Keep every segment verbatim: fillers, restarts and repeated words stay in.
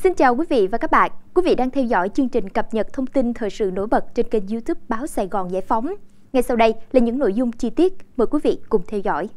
Xin chào quý vị và các bạn. Quý vị đang theo dõi chương trình cập nhật thông tin thời sự nổi bật trên kênh YouTube Báo Sài Gòn Giải Phóng. Ngay sau đây là những nội dung chi tiết. Mời quý vị cùng theo dõi.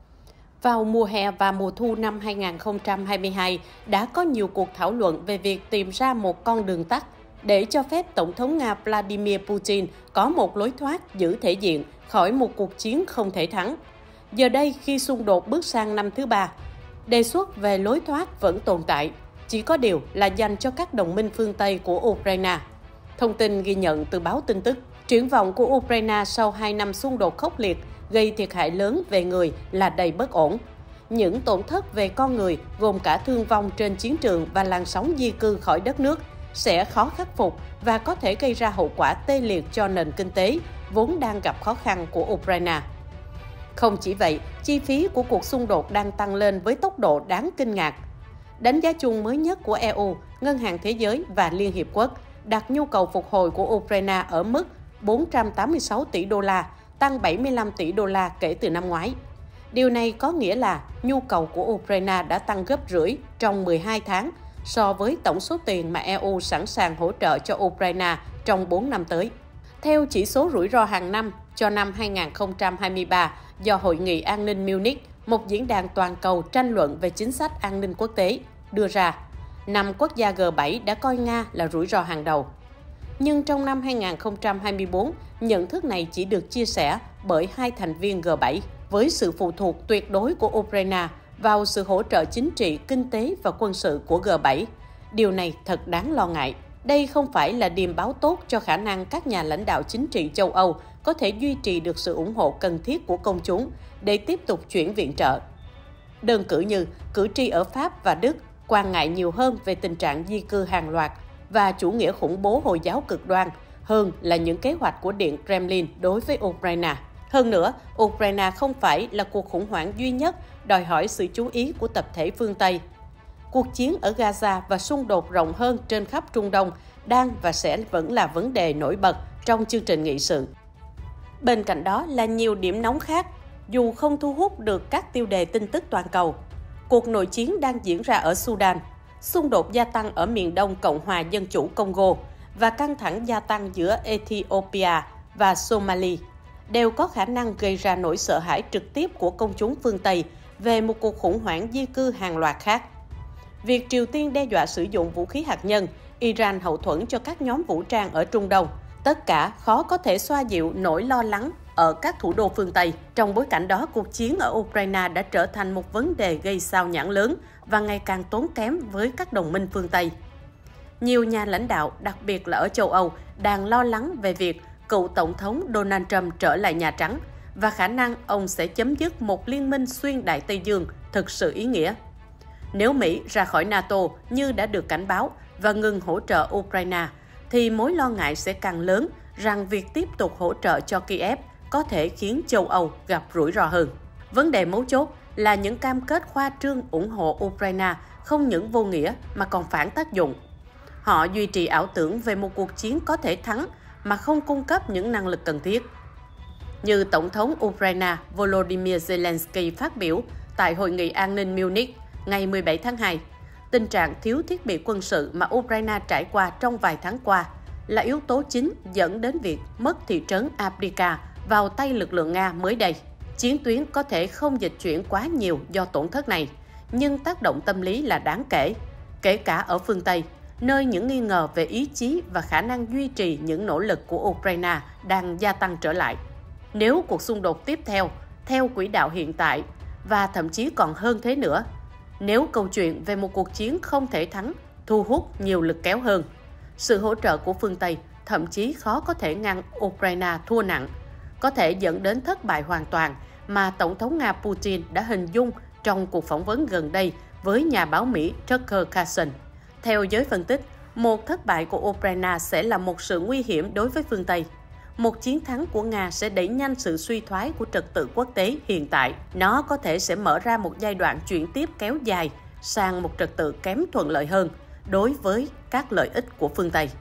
Vào mùa hè và mùa thu năm hai nghìn không trăm hai mươi hai, đã có nhiều cuộc thảo luận về việc tìm ra một con đường tắt để cho phép Tổng thống Nga Vladimir Putin có một lối thoát giữ thể diện khỏi một cuộc chiến không thể thắng. Giờ đây, khi xung đột bước sang năm thứ ba, đề xuất về lối thoát vẫn tồn tại, chỉ có điều là dành cho các đồng minh phương Tây của Ukraine. Thông tin ghi nhận từ báo tin tức, triển vọng của Ukraine sau hai năm xung đột khốc liệt gây thiệt hại lớn về người là đầy bất ổn. Những tổn thất về con người gồm cả thương vong trên chiến trường và làn sóng di cư khỏi đất nước sẽ khó khắc phục và có thể gây ra hậu quả tê liệt cho nền kinh tế vốn đang gặp khó khăn của Ukraine. Không chỉ vậy, chi phí của cuộc xung đột đang tăng lên với tốc độ đáng kinh ngạc. Đánh giá chung mới nhất của e u, Ngân hàng Thế giới và Liên Hiệp Quốc đặt nhu cầu phục hồi của Ukraine ở mức bốn trăm tám mươi sáu tỷ đô la, tăng bảy mươi lăm tỷ đô la kể từ năm ngoái. Điều này có nghĩa là nhu cầu của Ukraine đã tăng gấp rưỡi trong mười hai tháng so với tổng số tiền mà e u sẵn sàng hỗ trợ cho Ukraine trong bốn năm tới. Theo chỉ số rủi ro hàng năm cho năm hai nghìn không trăm hai mươi ba do Hội nghị An ninh Munich, một diễn đàn toàn cầu tranh luận về chính sách an ninh quốc tế, đưa ra, năm quốc gia G bảy đã coi Nga là rủi ro hàng đầu. Nhưng trong năm hai nghìn không trăm hai mươi tư, nhận thức này chỉ được chia sẻ bởi hai thành viên G bảy, với sự phụ thuộc tuyệt đối của Ukraine vào sự hỗ trợ chính trị, kinh tế và quân sự của G bảy. Điều này thật đáng lo ngại. Đây không phải là điềm báo tốt cho khả năng các nhà lãnh đạo chính trị châu Âu có thể duy trì được sự ủng hộ cần thiết của công chúng để tiếp tục chuyển viện trợ. Đơn cử như, cử tri ở Pháp và Đức quan ngại nhiều hơn về tình trạng di cư hàng loạt và chủ nghĩa khủng bố Hồi giáo cực đoan hơn là những kế hoạch của Điện Kremlin đối với Ukraine. Hơn nữa, Ukraine không phải là cuộc khủng hoảng duy nhất đòi hỏi sự chú ý của tập thể phương Tây. Cuộc chiến ở Gaza và xung đột rộng hơn trên khắp Trung Đông đang và sẽ vẫn là vấn đề nổi bật trong chương trình nghị sự. Bên cạnh đó là nhiều điểm nóng khác, dù không thu hút được các tiêu đề tin tức toàn cầu. Cuộc nội chiến đang diễn ra ở Sudan, xung đột gia tăng ở miền đông Cộng hòa Dân chủ Congo và căng thẳng gia tăng giữa Ethiopia và Somalia đều có khả năng gây ra nỗi sợ hãi trực tiếp của công chúng phương Tây về một cuộc khủng hoảng di cư hàng loạt khác. Việc Triều Tiên đe dọa sử dụng vũ khí hạt nhân, Iran hậu thuẫn cho các nhóm vũ trang ở Trung Đông, tất cả khó có thể xoa dịu nỗi lo lắng ở các thủ đô phương Tây. Trong bối cảnh đó, cuộc chiến ở Ukraine đã trở thành một vấn đề gây xao nhãng lớn và ngày càng tốn kém với các đồng minh phương Tây. Nhiều nhà lãnh đạo, đặc biệt là ở châu Âu, đang lo lắng về việc cựu Tổng thống Donald Trump trở lại Nhà Trắng và khả năng ông sẽ chấm dứt một liên minh xuyên Đại Tây Dương thực sự ý nghĩa. Nếu Mỹ ra khỏi NATO như đã được cảnh báo và ngừng hỗ trợ Ukraine, thì mối lo ngại sẽ càng lớn rằng việc tiếp tục hỗ trợ cho Kiev có thể khiến châu Âu gặp rủi ro hơn. Vấn đề mấu chốt là những cam kết khoa trương ủng hộ Ukraine không những vô nghĩa mà còn phản tác dụng. Họ duy trì ảo tưởng về một cuộc chiến có thể thắng mà không cung cấp những năng lực cần thiết. Như Tổng thống Ukraine Volodymyr Zelensky phát biểu tại Hội nghị An ninh Munich ngày mười bảy tháng hai, tình trạng thiếu thiết bị quân sự mà Ukraine trải qua trong vài tháng qua là yếu tố chính dẫn đến việc mất thị trấn Avdiivka vào tay lực lượng Nga mới đây. Chiến tuyến có thể không dịch chuyển quá nhiều do tổn thất này, nhưng tác động tâm lý là đáng kể, kể cả ở phương Tây, nơi những nghi ngờ về ý chí và khả năng duy trì những nỗ lực của Ukraine đang gia tăng trở lại. Nếu cuộc xung đột tiếp theo, theo quỹ đạo hiện tại, và thậm chí còn hơn thế nữa, nếu câu chuyện về một cuộc chiến không thể thắng thu hút nhiều lực kéo hơn, sự hỗ trợ của phương Tây thậm chí khó có thể ngăn Ukraine thua nặng, có thể dẫn đến thất bại hoàn toàn mà Tổng thống Nga Putin đã hình dung trong cuộc phỏng vấn gần đây với nhà báo Mỹ Tucker Carlson. Theo giới phân tích, một thất bại của Ukraine sẽ là một sự nguy hiểm đối với phương Tây. Một chiến thắng của Nga sẽ đẩy nhanh sự suy thoái của trật tự quốc tế hiện tại. Nó có thể sẽ mở ra một giai đoạn chuyển tiếp kéo dài sang một trật tự kém thuận lợi hơn đối với các lợi ích của phương Tây.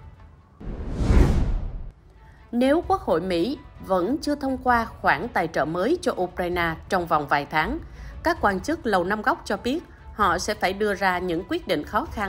Nếu Quốc hội Mỹ vẫn chưa thông qua khoản tài trợ mới cho Ukraine trong vòng vài tháng, các quan chức Lầu Năm Góc cho biết họ sẽ phải đưa ra những quyết định khó khăn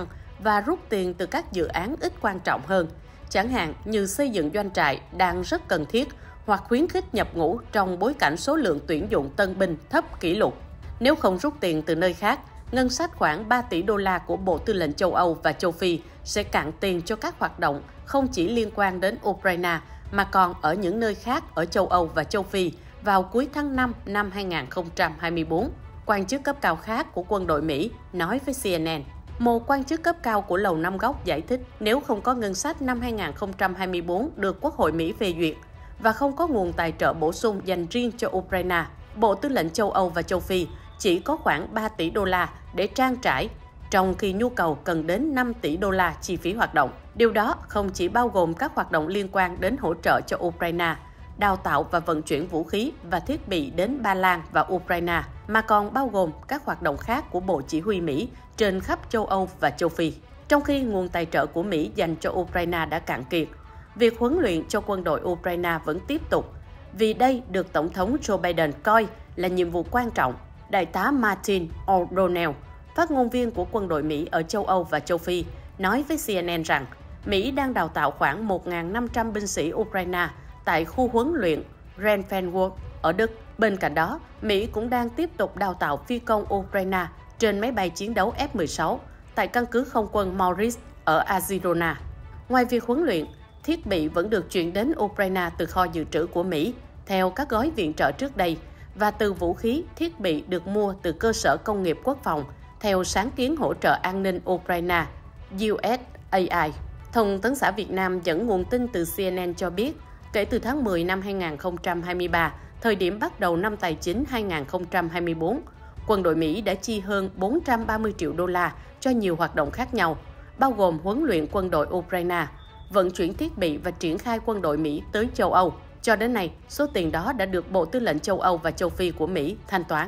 và rút tiền từ các dự án ít quan trọng hơn, chẳng hạn như xây dựng doanh trại đang rất cần thiết hoặc khuyến khích nhập ngũ trong bối cảnh số lượng tuyển dụng tân binh thấp kỷ lục. Nếu không rút tiền từ nơi khác, ngân sách khoảng ba tỷ đô la của Bộ Tư lệnh châu Âu và châu Phi sẽ cạn tiền cho các hoạt động không chỉ liên quan đến Ukraine mà còn ở những nơi khác ở châu Âu và châu Phi vào cuối tháng năm năm hai nghìn không trăm hai mươi tư. Quan chức cấp cao khác của quân đội Mỹ nói với C N N. Một quan chức cấp cao của Lầu Năm Góc giải thích nếu không có ngân sách năm hai nghìn không trăm hai mươi tư được Quốc hội Mỹ phê duyệt và không có nguồn tài trợ bổ sung dành riêng cho Ukraine, Bộ Tư lệnh châu Âu và châu Phi chỉ có khoảng ba tỷ đô la để trang trải, trong khi nhu cầu cần đến năm tỷ đô la chi phí hoạt động. Điều đó không chỉ bao gồm các hoạt động liên quan đến hỗ trợ cho Ukraine, đào tạo và vận chuyển vũ khí và thiết bị đến Ba Lan và Ukraine, mà còn bao gồm các hoạt động khác của Bộ Chỉ huy Mỹ trên khắp châu Âu và châu Phi. Trong khi nguồn tài trợ của Mỹ dành cho Ukraine đã cạn kiệt, việc huấn luyện cho quân đội Ukraine vẫn tiếp tục, vì đây được Tổng thống Joe Biden coi là nhiệm vụ quan trọng. Đại tá Martin O'Donnell, phát ngôn viên của quân đội Mỹ ở châu Âu và châu Phi, nói với C N N rằng Mỹ đang đào tạo khoảng một nghìn năm trăm binh sĩ Ukraine tại khu huấn luyện Renfenworth ở Đức. Bên cạnh đó, Mỹ cũng đang tiếp tục đào tạo phi công Ukraine trên máy bay chiến đấu F mười sáu tại căn cứ không quân Maurice ở Arizona. Ngoài việc huấn luyện, thiết bị vẫn được chuyển đến Ukraine từ kho dự trữ của Mỹ theo các gói viện trợ trước đây và từ vũ khí, thiết bị được mua từ cơ sở công nghiệp quốc phòng theo sáng kiến hỗ trợ an ninh Ukraine U S A I. Thông tấn xã Việt Nam dẫn nguồn tin từ C N N cho biết, kể từ tháng mười năm hai nghìn không trăm hai mươi ba, thời điểm bắt đầu năm tài chính hai nghìn không trăm hai mươi tư, quân đội Mỹ đã chi hơn bốn trăm ba mươi triệu đô la cho nhiều hoạt động khác nhau, bao gồm huấn luyện quân đội Ukraine, vận chuyển thiết bị và triển khai quân đội Mỹ tới châu Âu. Cho đến nay, số tiền đó đã được Bộ Tư lệnh châu Âu và châu Phi của Mỹ thanh toán.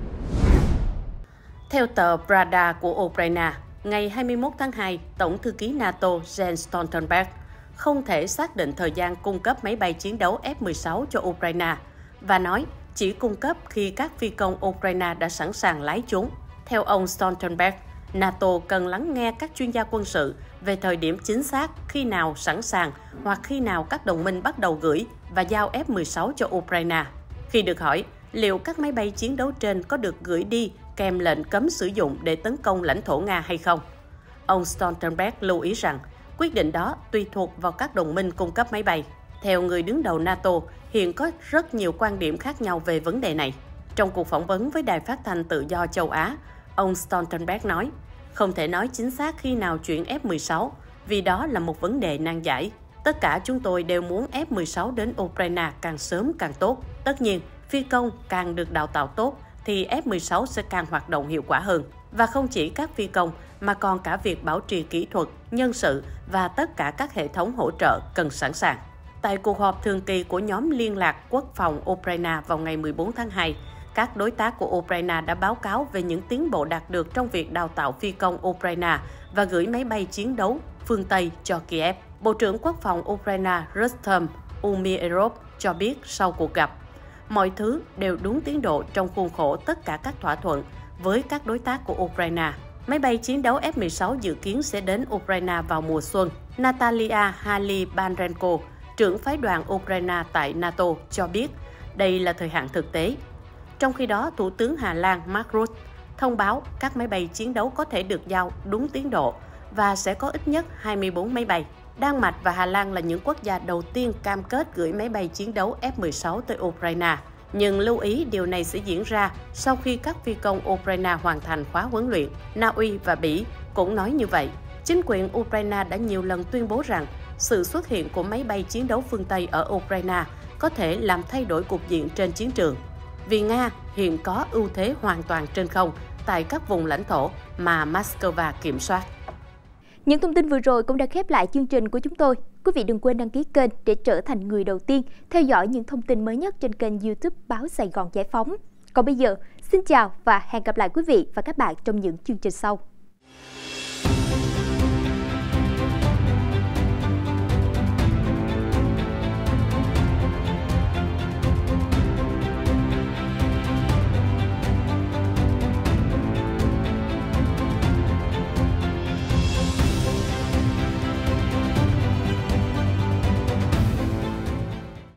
Theo tờ Pravda của Ukraine, ngày hai mươi mốt tháng hai, Tổng thư ký NATO Jens Stoltenberg không thể xác định thời gian cung cấp máy bay chiến đấu F mười sáu cho Ukraine và nói chỉ cung cấp khi các phi công Ukraine đã sẵn sàng lái chúng. Theo ông Stoltenberg, NATO cần lắng nghe các chuyên gia quân sự về thời điểm chính xác khi nào sẵn sàng hoặc khi nào các đồng minh bắt đầu gửi và giao F mười sáu cho Ukraine. Khi được hỏi liệu các máy bay chiến đấu trên có được gửi đi kèm lệnh cấm sử dụng để tấn công lãnh thổ Nga hay không, ông Stoltenberg lưu ý rằng quyết định đó tùy thuộc vào các đồng minh cung cấp máy bay. Theo người đứng đầu NATO, hiện có rất nhiều quan điểm khác nhau về vấn đề này. Trong cuộc phỏng vấn với Đài Phát thanh Tự do châu Á, ông Stoltenberg nói, không thể nói chính xác khi nào chuyển F mười sáu, vì đó là một vấn đề nan giải. Tất cả chúng tôi đều muốn F mười sáu đến Ukraine càng sớm càng tốt. Tất nhiên, phi công càng được đào tạo tốt, thì F mười sáu sẽ càng hoạt động hiệu quả hơn. Và không chỉ các phi công, mà còn cả việc bảo trì kỹ thuật, nhân sự và tất cả các hệ thống hỗ trợ cần sẵn sàng. Tại cuộc họp thường kỳ của nhóm liên lạc quốc phòng Ukraine vào ngày mười bốn tháng hai, các đối tác của Ukraine đã báo cáo về những tiến bộ đạt được trong việc đào tạo phi công Ukraine và gửi máy bay chiến đấu phương Tây cho Kiev. Bộ trưởng Quốc phòng Ukraine Rustem Umerov cho biết sau cuộc gặp, mọi thứ đều đúng tiến độ trong khuôn khổ tất cả các thỏa thuận với các đối tác của Ukraine. Máy bay chiến đấu F mười sáu dự kiến sẽ đến Ukraine vào mùa xuân. Natalia Halibanrenko, trưởng phái đoàn Ukraine tại NATO, cho biết đây là thời hạn thực tế. Trong khi đó, Thủ tướng Hà Lan Mark Rutte thông báo các máy bay chiến đấu có thể được giao đúng tiến độ và sẽ có ít nhất hai mươi tư máy bay. Đan Mạch và Hà Lan là những quốc gia đầu tiên cam kết gửi máy bay chiến đấu F mười sáu tới Ukraine. Nhưng lưu ý điều này sẽ diễn ra sau khi các phi công Ukraine hoàn thành khóa huấn luyện. Na Uy và Bỉ cũng nói như vậy. Chính quyền Ukraine đã nhiều lần tuyên bố rằng sự xuất hiện của máy bay chiến đấu phương Tây ở Ukraine có thể làm thay đổi cục diện trên chiến trường. Vì Nga hiện có ưu thế hoàn toàn trên không tại các vùng lãnh thổ mà Moscow kiểm soát. Những thông tin vừa rồi cũng đã khép lại chương trình của chúng tôi. Quý vị đừng quên đăng ký kênh để trở thành người đầu tiên theo dõi những thông tin mới nhất trên kênh YouTube Báo Sài Gòn Giải Phóng. Còn bây giờ, xin chào và hẹn gặp lại quý vị và các bạn trong những chương trình sau.